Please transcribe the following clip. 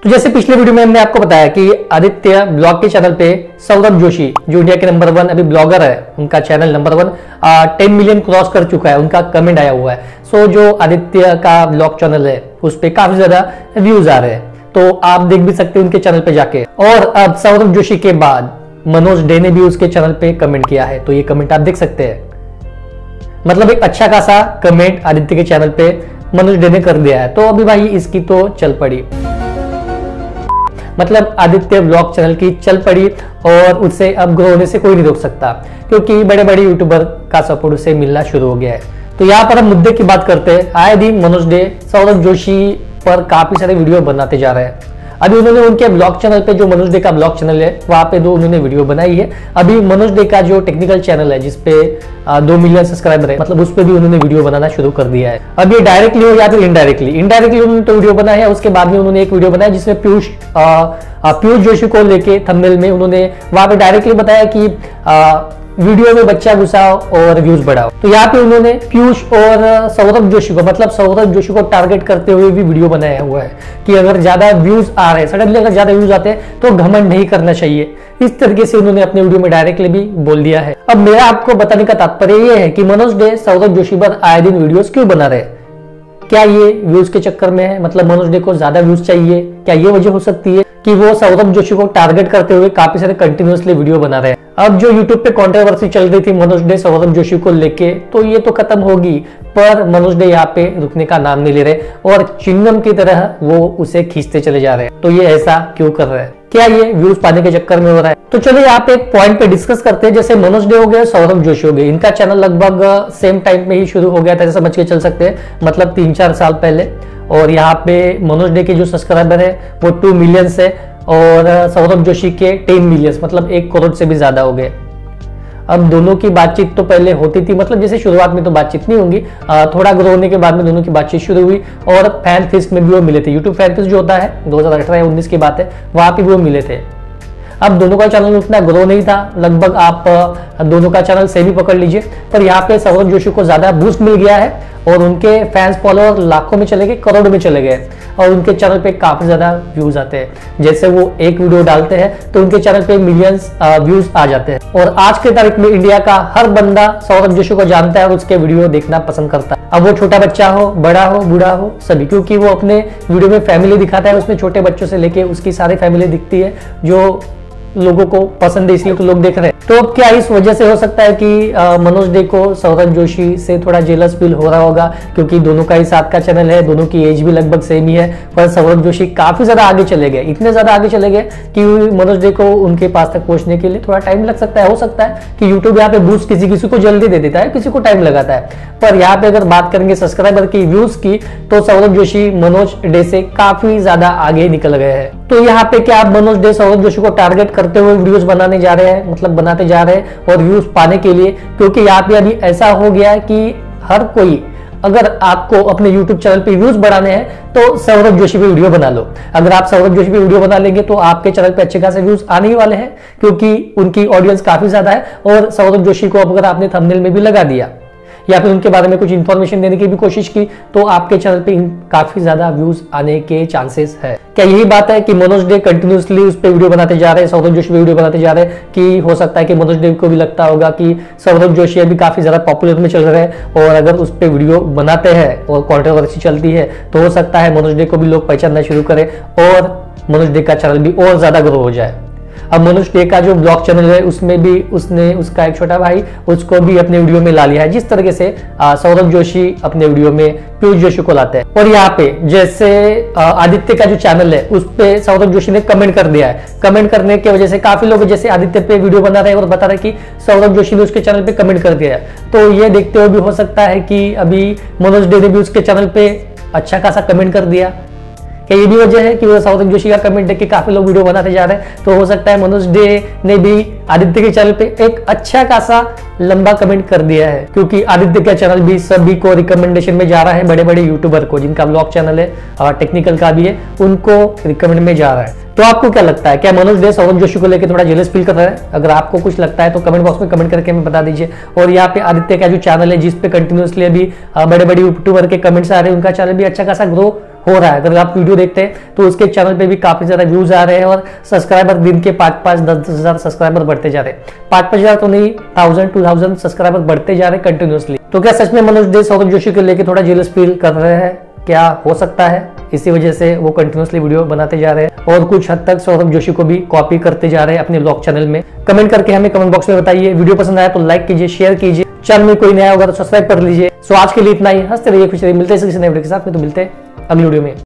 तो जैसे पिछले वीडियो में हमने आपको बताया कि आदित्य ब्लॉग के चैनल पे सौरभ जोशी जो इंडिया के नंबर 1 अभी ब्लॉगर है, उनका चैनल नंबर 1 10 मिलियन क्रॉस कर चुका है, उनका कमेंट आया हुआ है। सो जो आदित्य का ब्लॉग चैनल है उस पर काफी ज्यादा व्यूज आ रहे हैं, तो आप देख भी सकते हैं उनके चैनल पे जाके। और अब सौरभ जोशी के बाद मनोज डे ने भी उसके चैनल पे कमेंट किया है, तो ये कमेंट आप देख सकते हैं। मतलब एक अच्छा खासा कमेंट आदित्य के चैनल पे मनोज डे ने कर दिया है, तो अभी भाई इसकी तो चल पड़ी, मतलब आदित्य ब्लॉग चैनल की चल पड़ी और उससे अब ग्रो होने से कोई नहीं रोक सकता, क्योंकि बड़े बड़े यूट्यूबर का सपोर्ट उसे मिलना शुरू हो गया है। तो यहाँ पर हम मुद्दे की बात करते हैं। आए दिन मनोज डे सौरभ जोशी पर काफी सारे वीडियो बनाते जा रहे हैं। अभी उन्होंने उनके ब्लॉग चैनल पे, जो मनोज डे का ब्लॉग चैनल है, वहां पे 2 उन्होंने वीडियो बनाई है। अभी मनोज डे का जो टेक्निकल चैनल है जिसपे 2 मिलियन सब्सक्राइबर है, मतलब उस पे भी उन्होंने वीडियो बनाना शुरू कर दिया है। अब ये डायरेक्टली हो या फिर इनडायरेक्टली उन्होंने तो वीडियो बनाया है। उसके बाद में उन्होंने एक वीडियो बनाया जिसमें पीयूष जोशी को लेके थंबनेल में उन्होंने वहां पे डायरेक्टली बताया कि वीडियो में बच्चा घुसाओ और व्यूज बढ़ाओ। तो यहाँ पे उन्होंने पीयूष और सौरभ जोशी को, मतलब सौरभ जोशी को टारगेट करते हुए भी वीडियो बनाया हुआ है कि अगर ज्यादा व्यूज आ रहे हैं, सडनली अगर ज्यादा व्यूज आते हैं तो घमंड नहीं करना चाहिए। इस तरीके से उन्होंने अपने वीडियो में डायरेक्टली भी बोल दिया है। अब मेरा आपको बताने का तात्पर्य यह है कि मनोज डे सौरभ जोशी पर आए दिन वीडियोस क्यों बना रहे? क्या ये व्यूज के चक्कर में है? मतलब मनोज डे को ज्यादा व्यूज चाहिए? क्या ये वजह हो सकती है कि वो सौरभ जोशी को टारगेट करते हुए काफी सारे कंटिन्यूअसली वीडियो बना रहे हैं? अब जो यूट्यूब पे कंट्रोवर्सी चल रही थी मनोज डे सौरभ जोशी को लेके, तो ये तो खत्म होगी, पर मनोज डे यहाँ पे रुकने का नाम नहीं ले रहे और चिंगम की तरह वो उसे खींचते चले जा रहे हैं। तो ये ऐसा क्यों कर रहे हैं? क्या ये व्यूज पाने के चक्कर में हो रहा है? तो चलिए यहाँ पे एक पॉइंट पे डिस्कस करते हैं। जैसे मनोज डे हो गए, सौरभ जोशी हो गए, इनका चैनल लगभग सेम टाइम में ही शुरू हो गया था, जैसे समझ के चल सकते हैं, मतलब 3-4 साल पहले। और यहाँ पे मनोज डे के जो सब्सक्राइबर है वो 2 मिलियन है और सौरभ जोशी के 10 मिलियन, मतलब 1 करोड़ से भी ज्यादा हो गए। अब दोनों की बातचीत तो पहले होती थी, मतलब जैसे शुरुआत में तो बातचीत नहीं होंगी, थोड़ा ग्रो होने के बाद में दोनों की बातचीत शुरू हुई और फैन फिस्ट में भी वो मिले थे। यूट्यूब फैन फिस्ट जो होता है 2018 या 19 की बात है, वहां पे भी वो मिले थे। अब दोनों का चैनल उतना ग्रो नहीं था, लगभग आप दोनों का चैनल सेम ही पकड़ लीजिए, पर यहाँ पे सौरभ जोशी को ज्यादा बूस्ट मिल गया है और उनके फैंस फॉलोअर लाखों में चले गए, करोड़ में चले गए और उनके चैनल पे काफी ज्यादा व्यूज आते हैं। जैसे वो एक वीडियो डालते हैं तो उनके चैनल पे मिलियंस व्यूज आ जाते हैं। और आज के तारीख में इंडिया का हर बंदा सौरभ जोशी को जानता है और उसके वीडियो देखना पसंद करता है। अब वो छोटा बच्चा हो, बड़ा हो, बूढ़ा हो, सभी, क्योंकि वो अपने वीडियो में फैमिली दिखाता है, उसमें छोटे बच्चों से लेके उसकी सारी फैमिली दिखती है जो लोगों को पसंद है, इसलिए तो लोग देख रहे हैं। तो अब क्या इस वजह से हो सकता है कि मनोज डे को सौरभ जोशी से थोड़ा जेलस फील हो रहा होगा, क्योंकि दोनों का ही साथ का चैनल है, दोनों की एज भी लगभग सेम ही है, पर सौरभ जोशी काफी ज्यादा आगे चले गए, इतने ज्यादा आगे चले गए कि मनोज डे को उनके पास तक पहुंचने के लिए थोड़ा टाइम लग सकता है। हो सकता है कि यूट्यूब यहाँ पे बूस्ट किसी किसी को जल्दी दे देता है, किसी को टाइम लगाता है, पर यहाँ पे अगर बात करेंगे सब्सक्राइबर की, व्यूज की, तो सौरभ जोशी मनोज डे से काफी ज्यादा आगे निकल गए हैं। तो यहाँ पे क्या आप मनोज डे सौरभ जोशी को टारगेट करते हुए वीडियोस बनाने जा रहे हैं, मतलब बनाते जा रहे हैं और व्यूज पाने के लिए? क्योंकि यहाँ पे अभी ऐसा हो गया कि हर कोई, अगर आपको अपने YouTube चैनल पे व्यूज बढ़ाने हैं तो सौरभ जोशी पे वीडियो बना लो। अगर आप सौरभ जोशी पे वीडियो बना लेंगे तो आपके चैनल पे अच्छे खासे व्यूज आने ही वाले हैं, क्योंकि उनकी ऑडियंस काफी ज्यादा है। और सौरभ जोशी को अगर आपने थंबनेल में भी लगा दिया या फिर उनके बारे में कुछ इंफॉर्मेशन देने की भी कोशिश की, तो आपके चैनल पे काफी ज्यादा व्यूज आने के चांसेस है। क्या यही बात है कि मनोज डे कंटिन्यूअसली उस पे वीडियो बनाते जा रहे हैं, सौरभ जोशी पे वीडियो बनाते जा रहे हैं, कि हो सकता है कि मनोज डे को भी लगता होगा कि सौरभ जोशी अभी काफी ज्यादा पॉपुलर में चल रहे हैं और अगर उस पे वीडियो बनाते हैं और कंट्रोवर्सी चलती है तो हो सकता है मनोज डे को भी लोग पहचानना शुरू करें और मनोज डे का चैनल भी और ज्यादा ग्रो हो जाए। अब मनोज डे का जो ब्लॉग चैनल है उसमें भी उसने उसका एक छोटा भाई उसको भी अपने वीडियो में ला लिया है, जिस तरीके से सौरभ जोशी अपने वीडियो में पीयूष जोशी को लाते हैं। और यहाँ पे जैसे आदित्य का जो चैनल है उस पे सौरभ जोशी ने कमेंट कर दिया है। कमेंट करने की वजह से काफी लोग जैसे आदित्य पे वीडियो बना रहे हैं और बता रहे हैं कि सौरभ जोशी ने उसके चैनल पे कमेंट कर दिया है, तो ये देखते हुए भी हो सकता है कि अभी मनोज डे ने भी उसके चैनल पे अच्छा खासा कमेंट कर दिया। क्या ये भी वजह है कि वो सौरभ जोशी का कमेंट देख के काफी लोग वीडियो बनाते जा रहे हैं? तो हो सकता है मनोज डे ने भी आदित्य के चैनल पे एक अच्छा खासा लंबा कमेंट कर दिया है, क्योंकि आदित्य का चैनल भी सभी को रिकमेंडेशन में जा रहा है, बड़े बड़े यूट्यूबर को जिनका ब्लॉग चैनल है और टेक्निकल का भी है, उनको रिकमेंड में जा रहा है। तो आपको क्या लगता है, क्या मनोज डे सौरभ जोशी को लेकर थोड़ा जेलस फील कर रहा है? अगर आपको कुछ लगता है तो कमेंट बॉक्स में कमेंट करके हमें बता दीजिए। और यहाँ पे आदित्य का जो चैनल है जिसपे कंटिन्यूअसली अभी बड़े बड़े यूट्यूबर के कमेंट्स आ रहे हैं, उनका चैनल भी अच्छा खासा ग्रो हो रहा है। अगर आप वीडियो देखते हैं तो उसके चैनल पे भी काफी ज्यादा व्यूज आ रहे हैं और सब्सक्राइबर दिन के 5-5, 10-10 हजार सब्सक्राइबर बढ़ते जा रहे हैं। 5-5 हजार तो नहीं, 1000-2000 सब्सक्राइबर बढ़ते जा रहे हैं कंटिन्यूअसली। तो क्या सच में मनोज डे सौरभ जोशी को लेकर थोड़ा जेलस फील कर रहे हैं? क्या हो सकता है इसी वजह से वो कंटिन्यूअसली वीडियो बनाते जा रहे हैं और कुछ हद तक सौरभ जोशी को भी कॉपी करते जा रहे हैं अपने ब्लॉग चैनल में? कमेंट करके हमें कमेंट बॉक्स में बताइए। वीडियो पसंद आया तो लाइक कीजिए, शेयर कीजिए, चैनल में कोई नया होगा तो सब्सक्राइब कर लीजिए। सो आज के लिए इतना ही। हंसते रहिए, खुश रहिए, मिलते हैं किसी नए वीडियो के साथ में। तो मिलते हैं अगली वीडियो में।